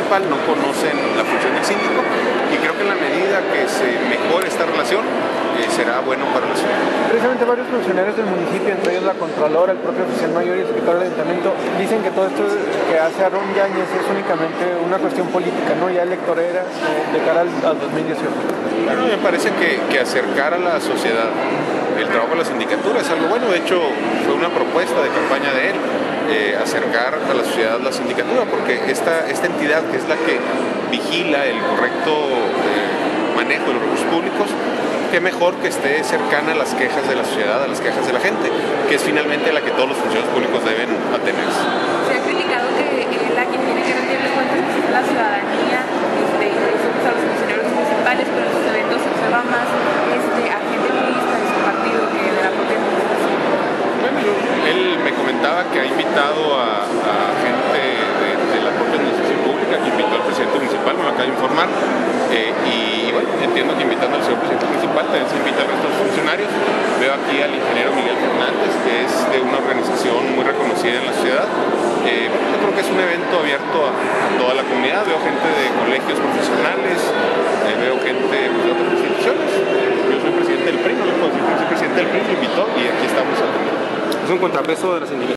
municipal, no conocen la función del síndico, y creo que en la medida que se mejore esta relación, será bueno para la ciudad. Precisamente varios funcionarios del municipio, entre ellos la Contralora, el propio oficial mayor y el secretario del Ayuntamiento, dicen que todo esto que hace Aarón Yáñez es únicamente una cuestión política, ¿no? Ya electorera de cara al 2018. Bueno, me parece que acercar a la sociedad el trabajo de la sindicatura es algo bueno. De hecho, fue una propuesta de campaña de él, acercar a la sociedad la sindicatura, porque esta entidad, que es la que vigila el correcto manejo de los recursos públicos, qué mejor que esté cercana a las quejas de la sociedad, a las quejas de la gente, que es finalmente la que todos los funcionarios públicos deben atenerse. Se ha criticado que la que tiene que rendirle cuentas es la ciudadanía, y eso a los funcionarios municipales, pero en sus eventos se observa más a gente lista de su partido que de la propia administración. Bueno, él me comentaba que ha invitado a gente de la propia administración pública, que invitó al presidente municipal, me lo acaba de informar, y bueno, entiendo que invitando al señor presidente municipal también se invita al resto de los funcionarios. Veo aquí al ingeniero Miguel Fernández, que es de una organización muy reconocida en la ciudad. Yo creo que es un evento abierto a toda la comunidad. Veo gente de colegios profesionales, veo gente de otras instituciones. Yo soy presidente del PRI, no le puedo decir que soy presidente del PRI, me invitó y aquí estamos atendiendo. Es un contrapeso de la sindicatura.